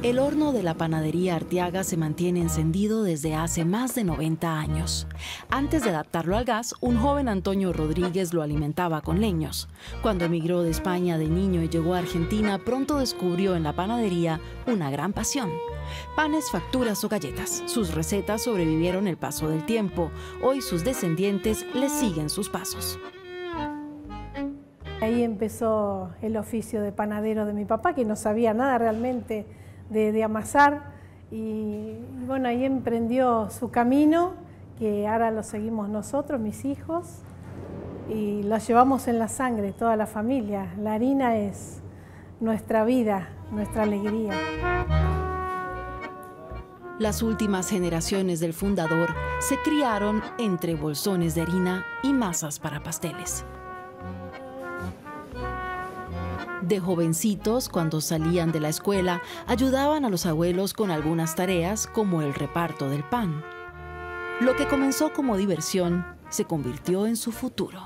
El horno de la panadería Arteaga se mantiene encendido desde hace más de 90 años. Antes de adaptarlo al gas, un joven Antonio Rodríguez lo alimentaba con leños. Cuando emigró de España de niño y llegó a Argentina, pronto descubrió en la panadería una gran pasión: panes, facturas o galletas. Sus recetas sobrevivieron el paso del tiempo. Hoy sus descendientes le siguen sus pasos. Ahí empezó el oficio de panadero de mi papá, que no sabía nada realmente de amasar, y bueno, ahí emprendió su camino, que ahora lo seguimos nosotros, mis hijos, y lo llevamos en la sangre, toda la familia. La harina es nuestra vida, nuestra alegría. Las últimas generaciones del fundador se criaron entre bolsones de harina y masas para pasteles. De jovencitos, cuando salían de la escuela, ayudaban a los abuelos con algunas tareas como el reparto del pan. Lo que comenzó como diversión se convirtió en su futuro.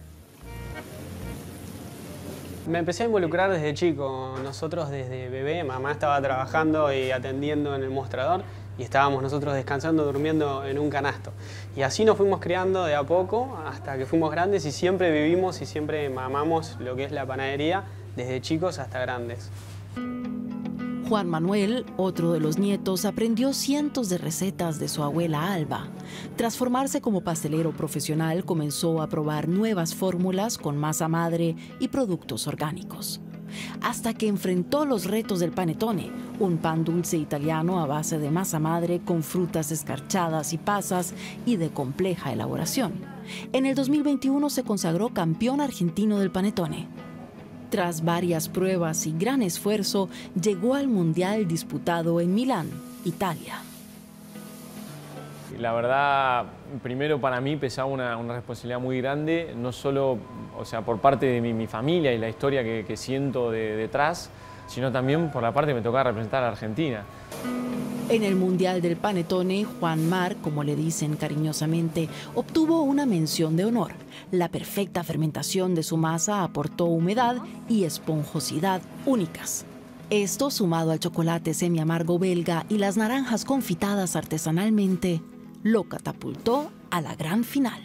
Me empecé a involucrar desde chico. Nosotros desde bebé, mamá estaba trabajando y atendiendo en el mostrador y estábamos nosotros descansando, durmiendo en un canasto. Y así nos fuimos criando de a poco hasta que fuimos grandes y siempre vivimos y siempre mamamos lo que es la panadería, desde chicos hasta grandes. Juan Manuel, otro de los nietos, aprendió cientos de recetas de su abuela Alba. Tras formarse como pastelero profesional, comenzó a probar nuevas fórmulas con masa madre y productos orgánicos. Hasta que enfrentó los retos del panettone, un pan dulce italiano a base de masa madre con frutas escarchadas y pasas y de compleja elaboración. En el 2021 se consagró campeón argentino del panettone. Tras varias pruebas y gran esfuerzo, llegó al mundial disputado en Milán, Italia. La verdad, primero para mí pesaba una responsabilidad muy grande, no solo por parte de mi familia y la historia que siento detrás, sino también por la parte que me tocaba representar a Argentina. En el Mundial del Panettone, Juan Mar, como le dicen cariñosamente, obtuvo una mención de honor. La perfecta fermentación de su masa aportó humedad y esponjosidad únicas. Esto, sumado al chocolate semiamargo belga y las naranjas confitadas artesanalmente, lo catapultó a la gran final.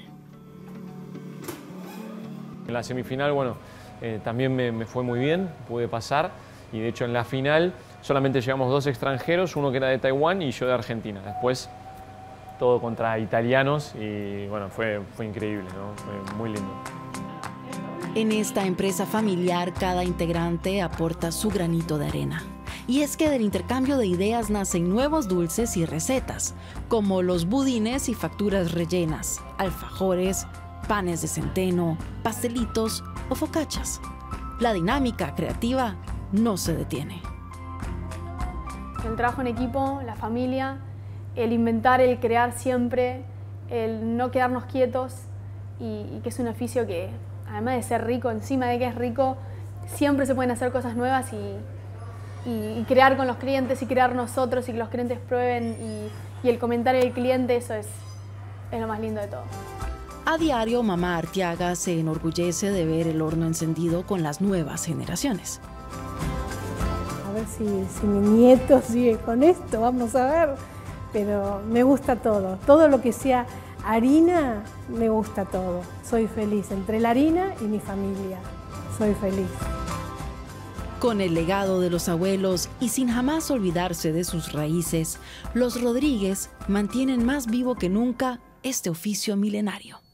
En la semifinal, también me fue muy bien, pude pasar, y de hecho en la final solamente llegamos 2 extranjeros, uno que era de Taiwán y yo de Argentina. Después todo contra italianos y fue increíble, ¿no? Fue muy lindo. En esta empresa familiar, cada integrante aporta su granito de arena. Y es que del intercambio de ideas nacen nuevos dulces y recetas, como los budines y facturas rellenas, alfajores, panes de centeno, pastelitos o focaccias. La dinámica creativa no se detiene. El trabajo en equipo, la familia, el inventar, el crear siempre, el no quedarnos quietos y que es un oficio que, además de ser rico, encima de que es rico, siempre se pueden hacer cosas nuevas y crear con los clientes y crear nosotros y que los clientes prueben y el comentario del cliente, eso es lo más lindo de todo. A diario, mamá Arteaga se enorgullece de ver el horno encendido con las nuevas generaciones. A ver si mi nieto sigue con esto, vamos a ver. Pero me gusta todo lo que sea harina, me gusta todo. Soy feliz entre la harina y mi familia, soy feliz. Con el legado de los abuelos y sin jamás olvidarse de sus raíces, los Rodríguez mantienen más vivo que nunca este oficio milenario.